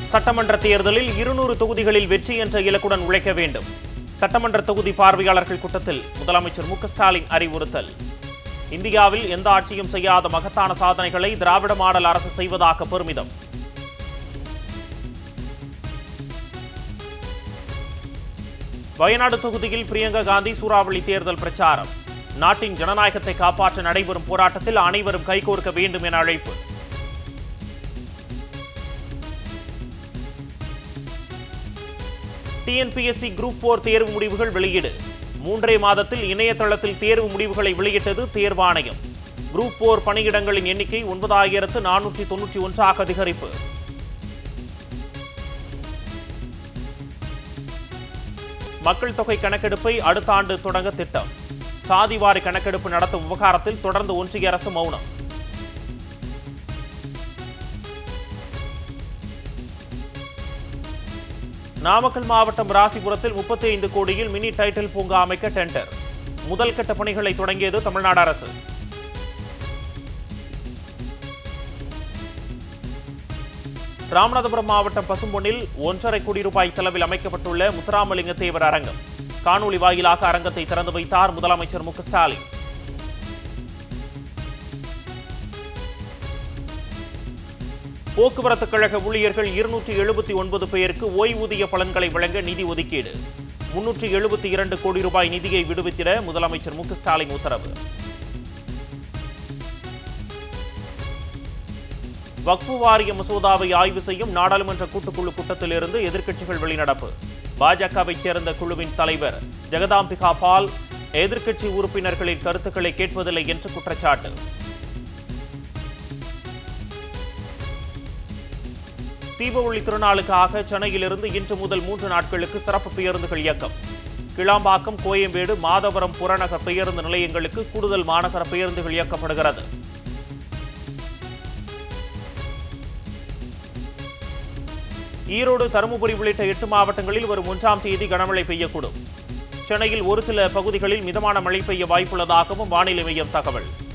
சட்டமன்ற தேர்தலில் 200 தொகுதிகளில் வெற்றி என்ற இலக்குடன் உழைக்க வேண்டும். சட்டமன்ற தொகுதி பார்வையாளர்கள் கூட்டத்தில் முதலமைச்சர் மு க ஸ்டாலின் அறிவுறுத்தல். இந்தியாவில் எந்த ஆட்சியும் செய்யாத மகத்தான சாதனைகளை திராவிட மாடல் அரசு செய்வதாக பெருமிதம். வயநாடு தொகுதியில் பிரியங்கா காந்தி சூறாவளி தேர்தல் பிரச்சாரம். நாட்டின் ஜனநாயகத்தை காப்பாற்ற நடைபெறும் போராட்டத்தில் அனைவரும் கைகோர்க்க வேண்டும் என அழைப்பு. TNPSC குரூப் 4 தேர்வு முடிவுகள் வெளியீடு. 3 மாதத்தில் இணையதளத்தில் தேர்வு முடிவுகளை வெளியிட்டது தேர்வாணையம். குரூப் 4 பணியிடங்களின் எண்ணிக்கை 9491 அதிகரிப்பு. மக்கள் தொகை கணக்கெடுப்பை அடுத்த ஆண்டு தொடங்க திட்டம். சாதிவாரி கணக்கெடுப்பு நடத்தும் விவகாரத்தில் தொடர்ந்து ஒன்றிய அரசு மௌனம். நாமக்கல் மாவட்டம் ராசிபுரத்தில் 35 கோடியில் மினி டைட்டில் பூங்கா அமைக்க டெண்டர். முதல் கட்ட பணிகளை தொடங்கியது தமிழ்நாடு அரசு. ராமநாதபுரம் மாவட்டம் பசும்பொன்னில் 1.5 கோடி ரூபாய் செலவில் அமைக்கப்பட்டுள்ள முத்துராமலிங்க தேவர் அரங்கம். காணொலி வாயிலாக அரங்கத்தை திறந்து வைத்தார் முதலமைச்சர் மு க ஸ்டாலின். போக்குவரத்து கழக ஊழியர்கள் 279 பேருக்கு ஓய்வூதிய பலன்களை வழங்க நிதி ஒதுக்கீடு. 372 கோடி ரூபாய் நிதியை விடுவித்திட முதலமைச்சர் மு க ஸ்டாலின் உத்தரவு. வக்ஃபு வாரிய மசோதாவை ஆய்வு செய்யும் நாடாளுமன்ற கூட்டுக்குழு கூட்டத்திலிருந்து எதிர்க்கட்சிகள் வெளிநடப்பு. பாஜகவைச் சேர்ந்த குழுவின் தலைவர் ஜெகதாம்பிகா பால் எதிர்க்கட்சி உறுப்பினர்களின் கருத்துக்களை கேட்பதில்லை என்று குற்றச்சாட்டு. தீபாவளி திருநாளுக்காக சென்னையிலிருந்து இன்று முதல் 3 நாட்களுக்கு சிறப்பு பேருந்துகள் இயக்கம். கிளாம்பாக்கம், கோயம்பேடு, மாதவரம் புறநகர் பேருந்து நிலையங்களுக்கு கூடுதல் மாநகர பேருந்துகள் இயக்கப்படுகிறது. ஈரோடு, தருமபுரி உள்ளிட்ட 8 மாவட்டங்களில் வரும் 1ஆம் தேதி கனமழை பெய்யக்கூடும். சென்னையில் ஒரு சில பகுதிகளில் மிதமான மழை பெய்ய வாய்ப்புள்ளதாகவும் வானிலை மையம் தகவல்.